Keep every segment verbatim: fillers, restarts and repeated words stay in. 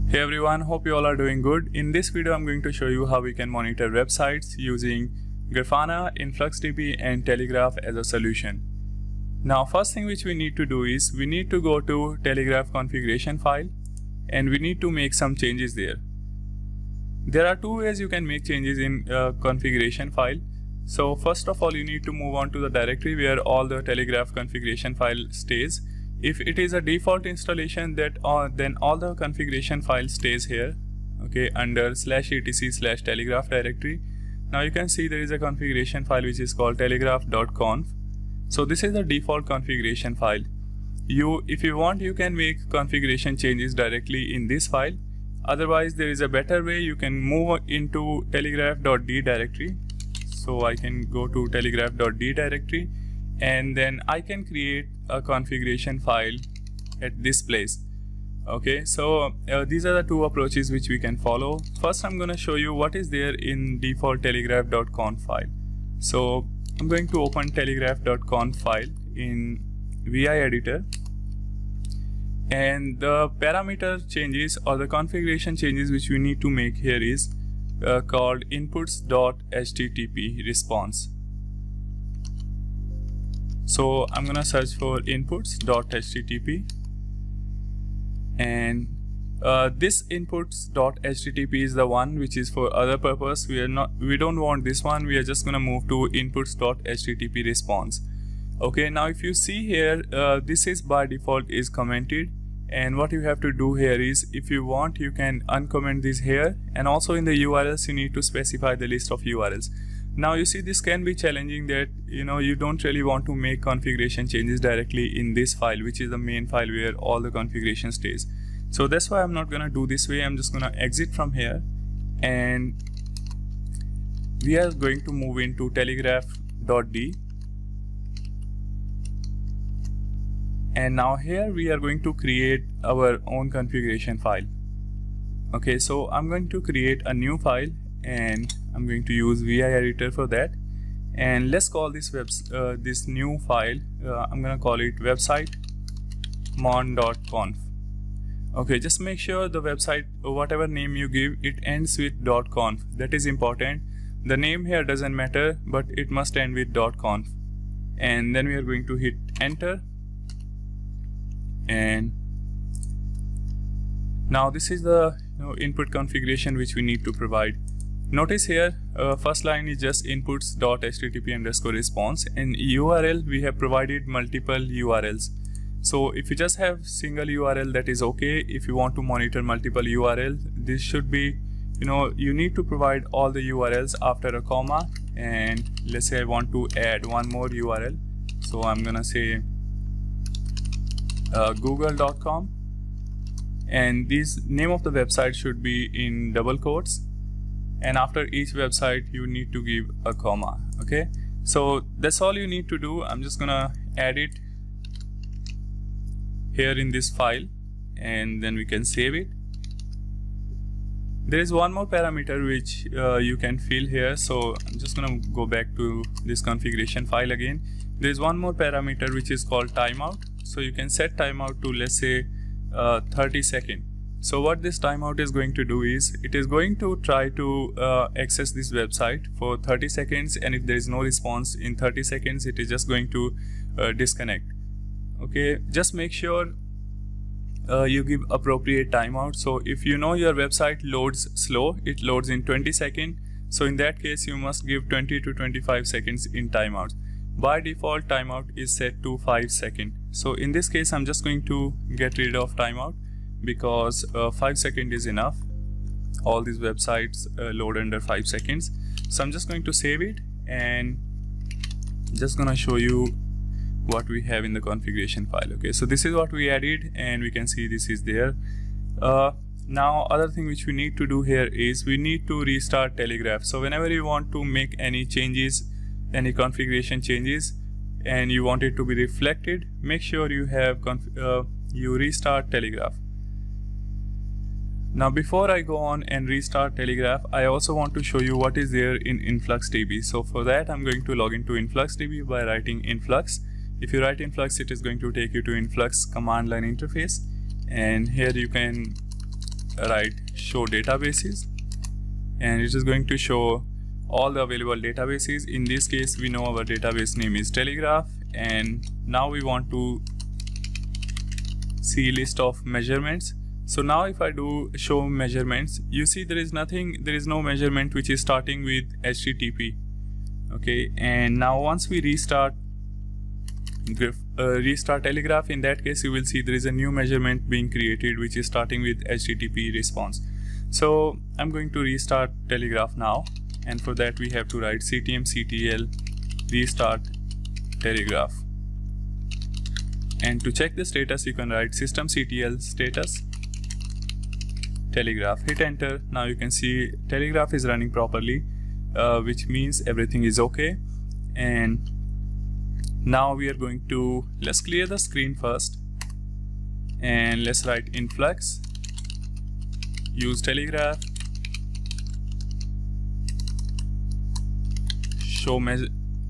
Hey everyone, hope you all are doing good. In this video, I'm going to show you how we can monitor websites using Grafana, InfluxDB and Telegraph as a solution. Now, first thing which we need to do is we need to go to Telegraph configuration file and we need to make some changes there. There are two ways you can make changes in uh, configuration file. So first of all, you need to move on to the directory where all the Telegraph configuration file stays. If it is a default installation, that uh, then all the configuration file stays here, okay, under slash etc slash telegraph directory. Now you can see there is a configuration file which is called telegraph.conf. So this is the default configuration file. You, if you want, you can make configuration changes directly in this file. Otherwise, there is a better way. You can move into telegraph.d directory. So I can go to telegraph.d directory and then I can create a configuration file at this place. Okay, so uh, these are the two approaches which we can follow. First, I'm going to show you what is there in default telegraph.conf file. So I'm going to open telegraph.conf file in V I editor, and the parameter changes or the configuration changes which we need to make here is uh, called inputs.http response. So I'm gonna search for inputs.http, and uh, this inputs.http is the one which is for other purpose. We are not, we don't want this one. We are just gonna move to inputs.http response. Okay, now if you see here, uh, this is by default is commented, and what you have to do here is, if you want, you can uncomment this here, and also in the U R Ls you need to specify the list of U R Ls. Now you see, this can be challenging that you know you don't really want to make configuration changes directly in this file, which is the main file where all the configuration stays. So that's why I'm not gonna do this way. I'm just gonna exit from here, and we are going to move into telegraph.d, and now here we are going to create our own configuration file. Okay, so I'm going to create a new file and I'm going to use V I editor for that, and let's call this web uh, this new file, uh, I'm gonna call it website mon.conf. Okay, just make sure the website, whatever name you give, it ends with .conf. That is important. The name here doesn't matter, but it must end with .conf. And then we are going to hit enter, and now this is the you know, input configuration which we need to provide. Notice here, uh, first line is just inputs.http underscore response, and U R L we have provided multiple U R Ls. So if you just have single U R L, that is okay. If you want to monitor multiple U R L, this should be, you know, you need to provide all the U R Ls after a comma. And let's say I want to add one more U R L. So I'm gonna say uh, google dot com, and this name of the website should be in double quotes. And after each website you need to give a comma. Okay, so that's all you need to do. I'm just gonna add it here in this file, and then we can save it. There is one more parameter which uh, you can fill here, so I'm just gonna go back to this configuration file again. There is one more parameter which is called timeout. So you can set timeout to, let's say, uh, thirty seconds. So what this timeout is going to do is, it is going to try to uh, access this website for thirty seconds, and if there is no response in thirty seconds, it is just going to uh, disconnect. Okay, just make sure uh, you give appropriate timeout. So if you know your website loads slow, it loads in twenty seconds. So in that case, you must give twenty to twenty-five seconds in timeouts. By default, timeout is set to five seconds. So in this case, I'm just going to get rid of timeout, because uh, five seconds is enough. All these websites uh, load under five seconds. So I'm just going to save it, and just gonna show you what we have in the configuration file. Okay, so this is what we added, and we can see this is there. Uh, now other thing which we need to do here is we need to restart Telegraph. So whenever you want to make any changes, any configuration changes, and you want it to be reflected, make sure you have conf uh, you restart Telegraph. Now before I go on and restart Telegraph, I also want to show you what is there in InfluxDB. So for that, I'm going to log into InfluxDB by writing influx. If you write influx, it is going to take you to influx command line interface, and here you can write show databases, and it is going to show all the available databases. In this case, we know our database name is Telegraph, and now we want to see list of measurements. So now if I do show measurements, you see there is nothing, there is no measurement which is starting with H T T P. Okay, and now once we restart uh, restart Telegraph, in that case you will see there is a new measurement being created which is starting with H T T P response. So I'm going to restart Telegraph now, and for that we have to write ctmctl restart Telegraph. And to check the status, you can write systemctl status Telegraph. Hit enter. Now you can see Telegraph is running properly, uh, which means everything is okay. And now we are going to, let's clear the screen first, and let's write influx use Telegraph show measure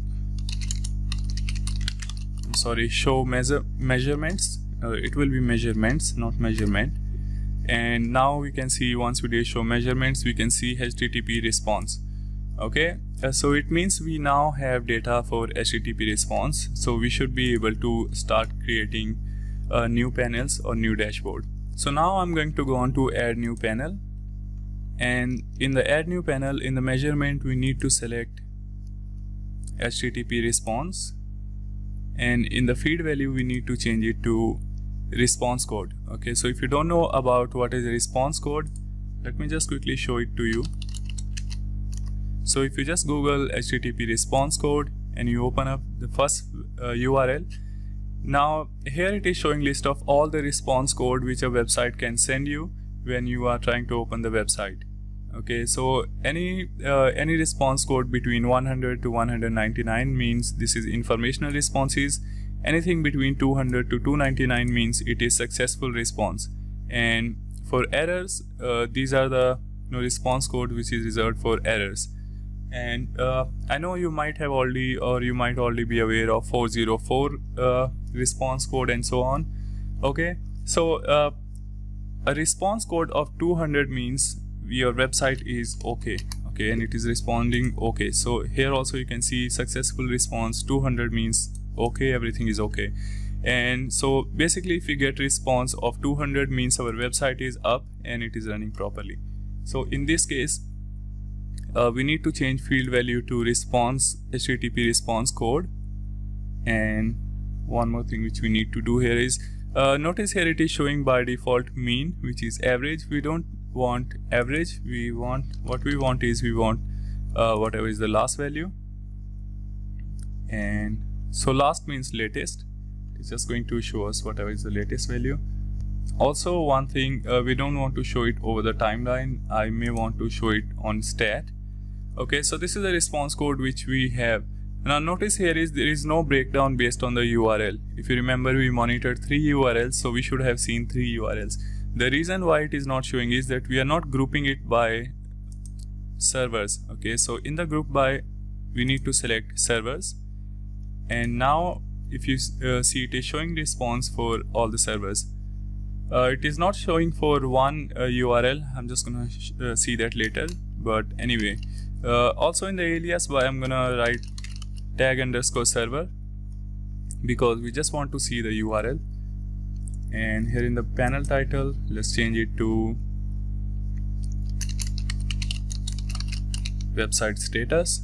sorry show measure measurements uh, it will be measurements, not measurement. And now we can see, once we do show measurements, we can see H T T P response. Okay, uh, so it means we now have data for H T T P response, so we should be able to start creating uh, new panels or new dashboard. So now I'm going to go on to add new panel, and in the add new panel, in the measurement, we need to select H T T P response, and in the feed value we need to change it to response code. Okay, so if you don't know about what is a response code, let me just quickly show it to you. So if you just Google H T T P response code and you open up the first uh, U R L, now here it is showing list of all the response code which a website can send you when you are trying to open the website. Okay, so any uh, any response code between one hundred to one ninety-nine means this is informational responses. Anything between two hundred to two ninety-nine means it is successful response. And for errors, uh, these are the you know, response code which is reserved for errors. And uh, I know you might have already, or you might already be aware of four oh four uh, response code and so on. Okay, so uh, a response code of two hundred means your website is okay. Okay, and it is responding okay. So here also you can see successful response. Two hundred means okay, everything is okay. And so basically if you get response of two hundred means our website is up and it is running properly. So in this case uh, we need to change field value to response H T T P response code. And one more thing which we need to do here is uh, notice here it is showing by default mean, which is average. We don't want average, we want, what we want is we want uh, whatever is the last value. And so last means latest. It's just going to show us whatever is the latest value. Also one thing, uh, we don't want to show it over the timeline. I may want to show it on stat. Okay, so this is the response code which we have. Now notice here is there is no breakdown based on the U R L. If you remember, we monitored three U R Ls, so we should have seen three U R Ls. The reason why it is not showing is that we are not grouping it by servers. Okay, so in the group by we need to select servers, and now if you uh, see it is showing response for all the servers. Uh, it is not showing for one uh, U R L. I'm just gonna uh, see that later, but anyway, uh, also in the alias by I'm gonna write tag underscore server because we just want to see the U R L. And here in the panel title, let's change it to website status,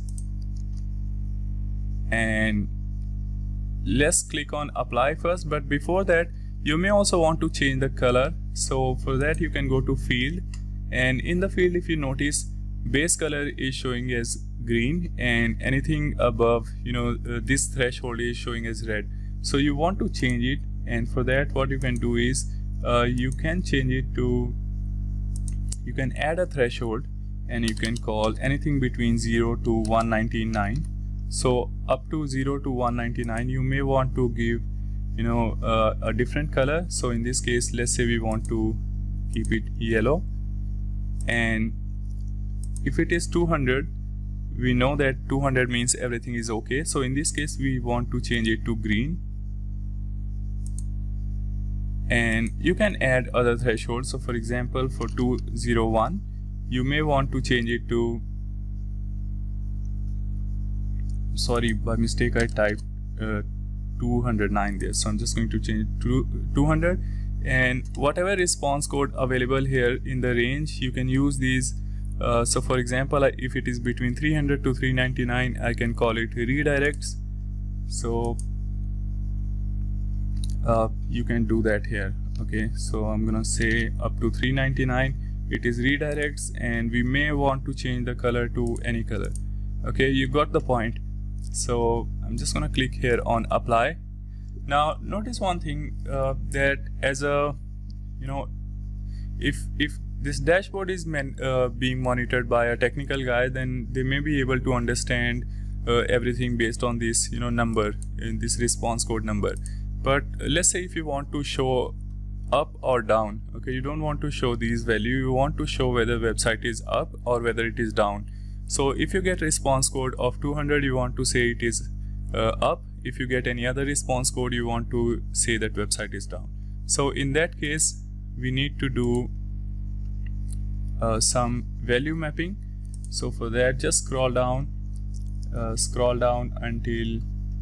and let's click on apply first. But before that, you may also want to change the color. So for that you can go to field, and in the field if you notice base color is showing as green, and anything above you know uh, this threshold is showing as red. So you want to change it, and for that what you can do is uh, you can change it to, you can add a threshold and you can call anything between zero to one ninety-nine. So up to zero to one ninety-nine you may want to give you know uh, a different color. So in this case, let's say we want to keep it yellow, and if it is two hundred, we know that two hundred means everything is okay. So in this case we want to change it to green, and you can add other thresholds. So for example, for two oh one, you may want to change it to, sorry, by mistake I typed uh, two hundred nine there, so I'm just going to change it to two hundred, and whatever response code available here in the range, you can use these. Uh, so for example, if it is between three hundred to three ninety-nine, I can call it redirects. So uh, you can do that here. Okay, so I'm gonna say up to three ninety-nine it is redirects, and we may want to change the color to any color. Okay, you got the point. So I'm just gonna click here on apply. Now notice one thing, uh, that as a, you know, if if this dashboard is man, uh, being monitored by a technical guy, then they may be able to understand uh, everything based on this, you know, number in this response code number. But let's say if you want to show up or down, okay, you don't want to show these value, you want to show whether website is up or whether it is down. So if you get response code of two hundred, you want to say it is uh, up. If you get any other response code, you want to say that website is down. So in that case, we need to do uh, some value mapping. So for that, just scroll down, uh, scroll down until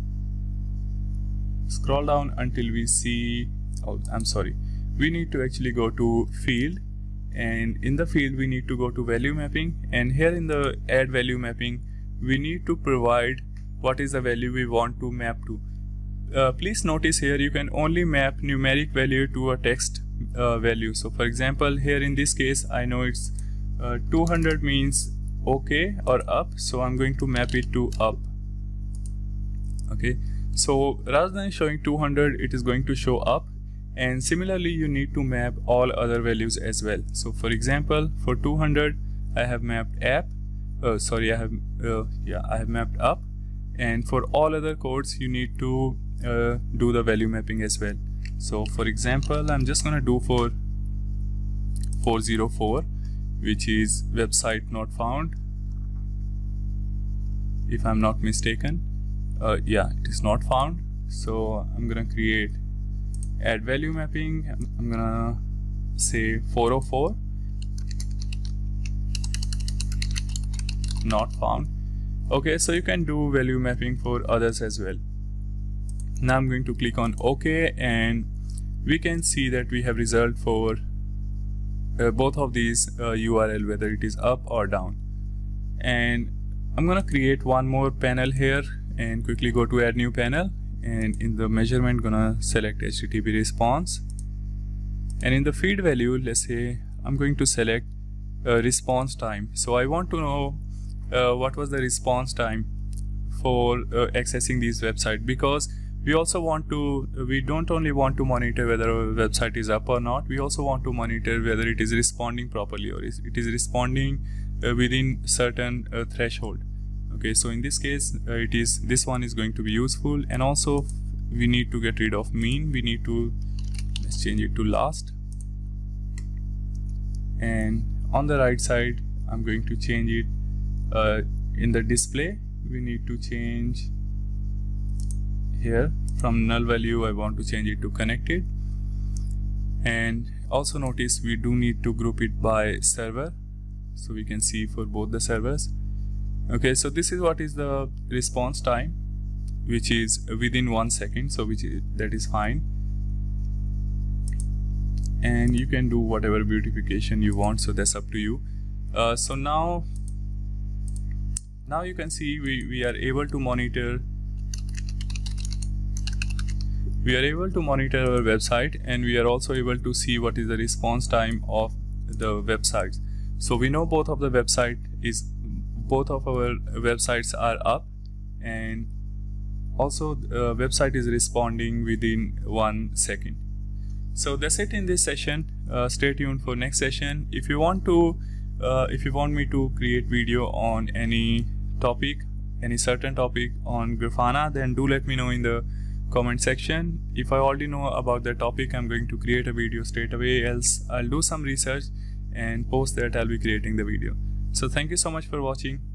scroll down until we see, oh, I'm sorry, we need to actually go to field, and in the field we need to go to value mapping, and here in the add value mapping we need to provide what is the value we want to map to. Uh, please notice here you can only map numeric value to a text uh, value. So for example, here in this case I know it's uh, two hundred means okay or up, so I'm going to map it to up. Okay, so rather than showing two hundred, it is going to show up. And similarly, you need to map all other values as well. So for example, for two hundred I have mapped app, uh, sorry I have uh, yeah I have mapped up, and for all other codes you need to uh, do the value mapping as well. So for example, I'm just gonna do for four oh four, which is website not found, if I'm not mistaken. Uh, yeah, it is not found. So I'm gonna create add value mapping. I'm gonna say four oh four not found. Okay, so you can do value mapping for others as well. Now I'm going to click on OK, and we can see that we have result for uh, both of these uh, U R L, whether it is up or down. And I'm gonna create one more panel here and quickly go to add new panel, and in the measurement gonna select H T T P response, and in the feed value, let's say I'm going to select uh, response time. So I want to know uh, what was the response time for uh, accessing this website, because we also want to, we don't only want to monitor whether a website is up or not, we also want to monitor whether it is responding properly or is it is responding uh, within certain uh, threshold. Okay, so in this case uh, it is, this one is going to be useful. And also we need to get rid of mean, we need to, let's change it to last, and on the right side I'm going to change it uh, in the display, we need to change here from null value, I want to change it to connected. And also notice we do need to group it by server, so we can see for both the servers. Okay, so this is what is the response time, which is within one second, so which is, that is fine. And you can do whatever beautification you want, so that's up to you. Uh, so now now you can see we, we are able to monitor we are able to monitor our website, and we are also able to see what is the response time of the websites. So we know both of the website is both of our websites are up, and also the website is responding within one second. So that's it in this session. Uh, stay tuned for next session. If you want to uh, if you want me to create video on any topic, any certain topic on Grafana, then do let me know in the comment section. If I already know about the topic, I'm going to create a video straight away, else I'll do some research and post that I'll be creating the video. So thank you so much for watching.